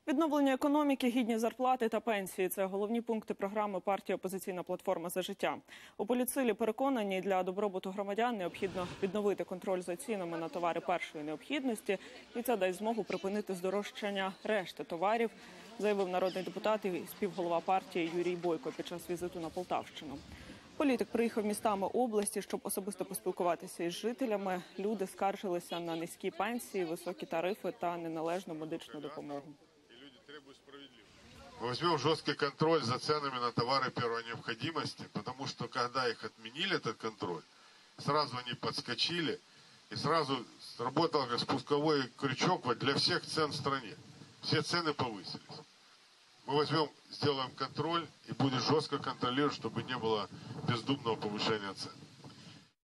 Відновлення економіки, гідні зарплати та пенсії – це головні пункти програми партії «Опозиційна платформа за життя». У політсилі переконані, для добробуту громадян необхідно відновити контроль за цінами на товари першої необхідності, і це дасть змогу припинити здорожчання решти товарів, заявив народний депутат і співголова партії Юрій Бойко під час візиту на Полтавщину. Політик приїхав містами області, щоб особисто поспілкуватися із жителями. Люди скаржилися на низькі пенсії, високі тарифи та неналежну медичну допомогу. Мы возьмем жесткий контроль за ценами на товары первой необходимости, потому что когда их отменили, этот контроль, сразу они подскочили и сразу сработал как спусковой крючок для всех цен в стране. Все цены повысились. Мы возьмем, сделаем контроль и будем жестко контролировать, чтобы не было бездумного повышения цен.